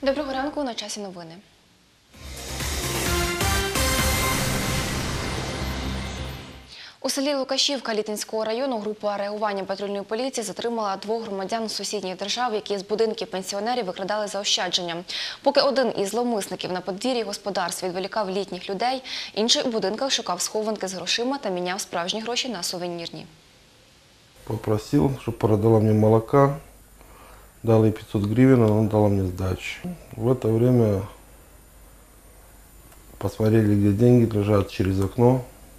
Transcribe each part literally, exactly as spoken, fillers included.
Доброго ранку, на часі новини. У селі Лукашівка Літинського району група реагування патрульної поліції затримала двох громадян з сусідніх держав, які з будинків пенсіонерів викрадали заощадження. Поки один із зловмисників на подвір'ї господарств відволікав літніх людей, інший у будинках шукав схованки з грошима та міняв справжні гроші на сувенірні. Попросил, чтобы продала мне молока, дал ей пятьсот гривен, она дала мне сдачу. В это время посмотрели, где деньги лежат, через окно.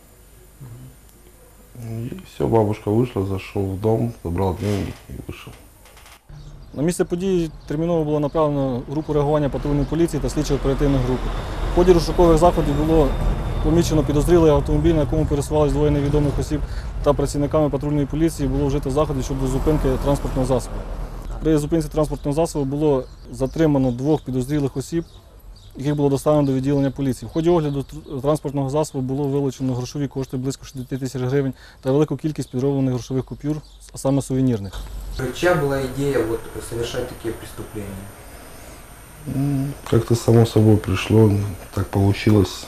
И все, бабушка вышла, зашел в дом, забрал деньги и вышел. На місце події терміново було направлено групу реагування патрульної поліції та слідчо-оперативної групи. В ході розшукових заходів було помічено підозрілий автомобіль, на якому пересувалися двоє невідомих осіб, та працівниками патрульної поліції було вжито заходів щодо зупинки транспортного засобу. При зупинці транспортного засобу було затримано двох підозрілих осіб, яких було доставлено до відділення поліції. В ході огляду транспортного засобу було вилучено грошові кошти близько шістдесят тисяч гривень та велику кількість підроблених грошових купюр, а саме сувенірних. Чья была идея вот, совершать такие преступления? Как-то само собой пришло, так получилось.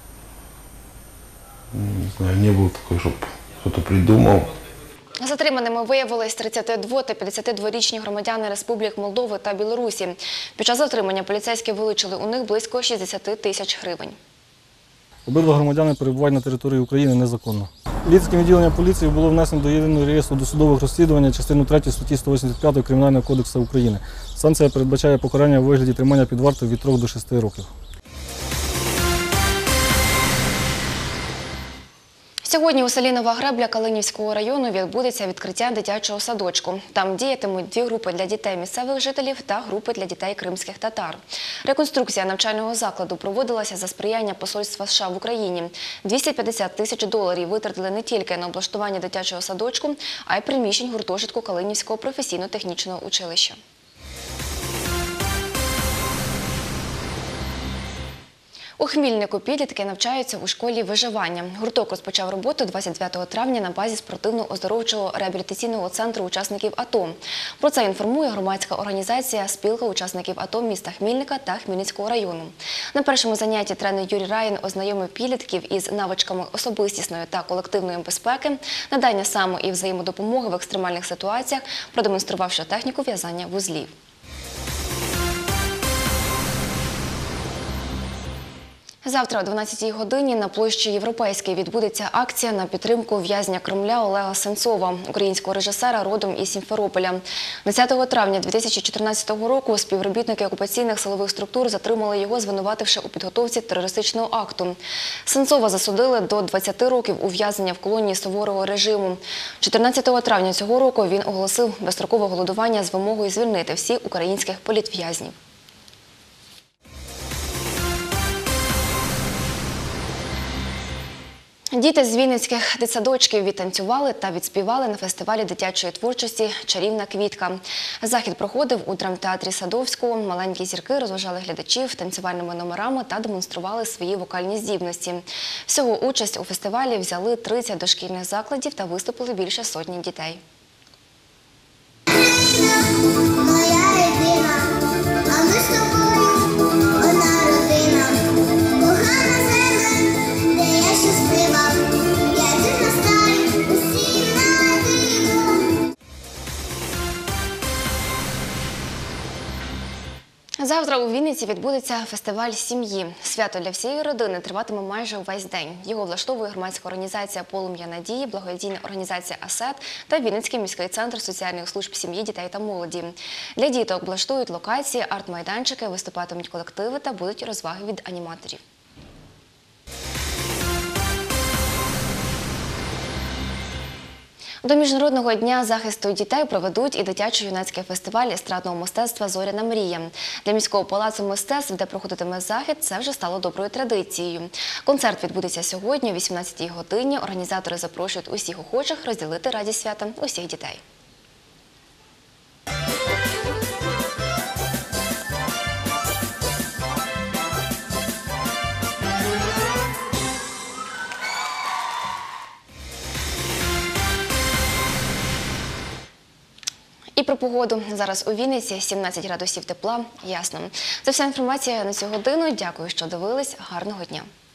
Не знаю, не было такого, чтобы кто-то придумал. Затриманими виявились тридцятидво- та п'ятдесятидворічні громадяни Республік Молдови та Білорусі. Під час затримання поліцейські вилучили у них близько шістдесят тисяч гривень. Обидва громадяни перебувають на території України незаконно. Лідським відділенням поліції було внесено до єдиного реєстру досудових розслідувань частину третю статті сто вісімдесят п'ять Кримінального кодексу України. Санкція передбачає покарання у вигляді тримання під вартою від трьох до шести років. Сьогодні у селі Нова Гребля Калинівського району відбудеться відкриття дитячого садочку. Там діятимуть дві групи для дітей місцевих жителів та групи для дітей кримських татар. Реконструкція навчального закладу проводилася за сприяння Посольства США в Україні. двісті п'ятдесят тисяч доларів витратили не тільки на облаштування дитячого садочку, а й приміщень гуртожитку Калинівського професійно-технічного училища. У Хмільнику підлітки навчаються у школі виживання. Гурток розпочав роботу двадцять дев'ятого травня на базі спортивно-оздоровчого реабілітаційного центру учасників АТО. Про це інформує громадська організація «Спілка учасників АТО» міста Хмільника та Хмельницького району. На першому занятті тренер Юрій Раїн ознайомив підлітків із навичками особистісної та колективної безпеки, надання само- і взаємодопомоги в екстремальних ситуаціях, продемонструвавши техніку в'язання вузлів. Завтра о дванадцятій годині на площі Європейській відбудеться акція на підтримку в'язня Кремля Олега Сенцова, українського режисера родом із Сімферополя. десятого травня дві тисячі чотирнадцятого року співробітники окупаційних силових структур затримали його, звинувативши у підготовці терористичного акту. Сенцова засудили до двадцяти років ув'язнення в колонії суворого режиму. чотирнадцятого травня цього року він оголосив безстрокове голодування з вимогою звільнити всіх українських політв'язнів. Діти з вінницьких дитсадочків відтанцювали та відспівали на фестивалі дитячої творчості «Чарівна квітка». Захід проходив у драмтеатрі Садовського. Маленькі зірки розважали глядачів танцювальними номерами та демонстрували свої вокальні здібності. Всього участь у фестивалі взяли тридцять дошкільних закладів та виступили більше сотні дітей. Моя єдина, а ми з тобою одна родина. Кохана земля, де я щаслива, я цих настаю усім на диво. Завтра у Вінниці відбудеться фестиваль сім'ї. Свято для всієї родини триватиме майже увесь день. Його влаштовує громадська організація «Полум'я надії», благодійна організація «Асет» та Вінницький міський центр соціальних служб сім'ї, дітей та молоді. Для діток облаштують локації, арт-майданчики, виступатимуть колективи та будуть розваги від аніматорів. До Міжнародного дня захисту дітей проведуть і дитячо-юнацький фестиваль естрадного мистецтва «Зоряна мрія». Для міського палацу мистецтв, де проходитиме захід, це вже стало доброю традицією. Концерт відбудеться сьогодні о вісімнадцятій годині. Організатори запрошують усіх охочих розділити радість свята усіх дітей. І про погоду. Зараз у Вінниці сімнадцять градусів тепла, ясно. Це вся інформація на цю годину. Дякую, що дивились. Гарного дня.